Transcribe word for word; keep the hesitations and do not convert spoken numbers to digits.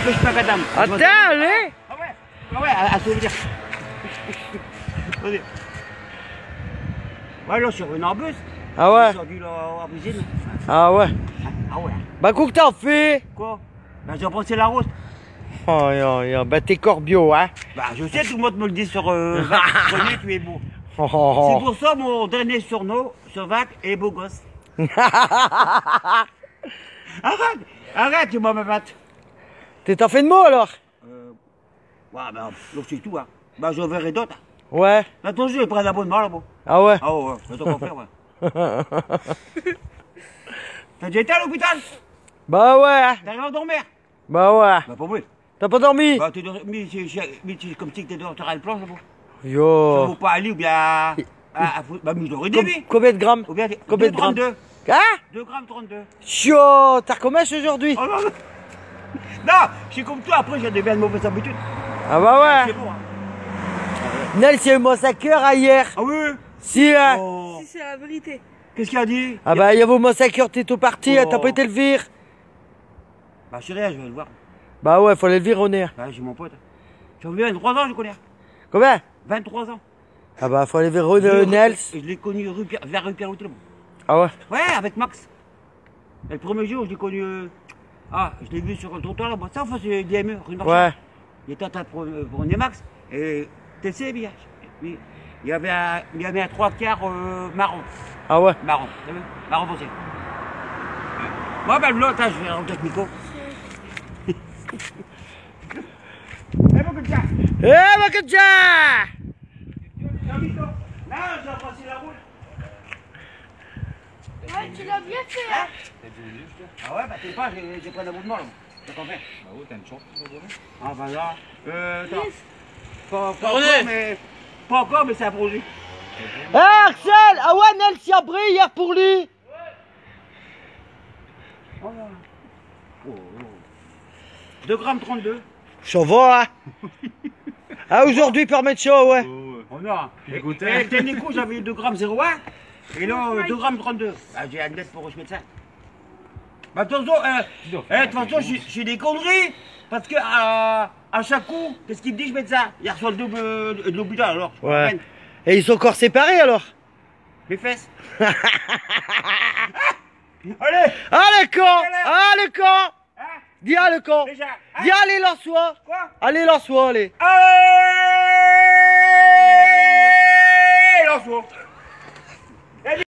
pêche pas madame. Attends, allez. Ah ouais, ah ouais, à, à souvenir. Vas-y. Ouais, là, sur une arbuste. Ah ouais. Sur du la cuisine. Ah ouais. Ah ouais. Bah, quoi que t'en fais? Quoi? Bah, j'ai pensé la rose. Oh, yo, yo. Bah, t'es Corbio, hein. Bah, je sais, tout le monde me le dit sur euh, René, tu es beau. Oh, oh, oh. C'est pour ça mon dernier surnom, Sovac est beau gosse. Arrête, arrête, tu m'as me battre. T'es t'en fais de mots alors? Euh, ouais, bah, donc c'est tout, hein. Bah, j'en verrai d'autres. Hein. Ouais. Attention, je vais prendre l'abonnement là-bas. Ah ouais. Ah ouais, c'est qu'on faire, ouais. T'as déjà été à l'hôpital? Bah ouais. T'arrives à dormir? Bah ouais. Bah, pas oui. T'as pas dormi? Bah, t'es dormi, mais c'est comme si t'étais sur le planche là-bas. Ça Yo. vaut pas aller ou bien. À, à, à, bah, mais je l'aurais dit, Com lui. combien de grammes? Ou bien, Combien de grammes? trente-deux. Hein? deux grammes trente-deux. Chio, t'as combien aujourd'hui? Oh non, non. Non, je suis comme toi, après j'ai des bien de mauvaises habitudes. Ah bah ouais. C'est bon, hein. Nels, il y a eu mon massacre hier. Ah oui? Si, hein. Oh. Si c'est la vérité. Qu'est-ce qu'il a dit? Ah bah, il y a vos massacres, t'es tout parti, Oh. t'as pas été le vir. Bah, je suis rien, je vais le voir. Bah ouais, faut aller le vir au nez. Bah, j'ai mon pote. J'ai vingt-trois ans, je connais. Combien? vingt-trois ans. Ah bah, faut aller vers au Nels. Je l'ai connu rue Pierre, vers rue Pierre Hôtel. Ah ouais. Ouais, avec Max. Et le premier jour, je l'ai connu. euh, Ah, je l'ai vu sur le trottoir là-bas. Ça, enfin, c'est D M E, rue Marchand. Ouais. Il était en train de prendre prendre Max. Et tu sais bien. Il y avait un, il y avait un trois quarts euh, marron. Ah ouais. Marron, t'as vu? Marron foncé. Moi, ben l'autre, je vais rentrer avec Nico. Eh, mon gars! Eh, ma gadja! Là, j'ai passé la route. Ouais, tu l'as bien fait, hein. Ah ouais, bah t'es pas, j'ai j'ai pris un abonnement là. T'as pas fait? Bah oui, t'as une chance. Ah bah là. Euh, attends. Yes. Pas, pas Tournez. encore, mais. Pas encore, mais c'est un projet. Eh, Axel! Ah ouais, Nels, il a brillé hier pour lui. Oh là. Oh, oh. deux grammes trente-deux. Ça va, hein? Ah, aujourd'hui, permet de chaud, ouais. On a. Écoutez. Et le dernier coup, j'avais eu deux grammes zéro un. Et là, euh, deux grammes trente-deux. Bah, j'ai un net pour je médecin. Bah, attention, euh, eh, de toute façon, je je suis des conneries. Parce que à, à chaque coup, qu'est-ce qu'il me dit, je médecin? Il reçoit le double euh, de l'hôpital alors. je Ouais. comprends. Et ils sont encore séparés alors? Mes fesses. Allez! Allez, con! Allez, con! Hein? Dis allez, con! Déjà! Hein? Dis allez, lance-toi! Quoi? Allez, lance-toi, allez! Allez! Lance-toi!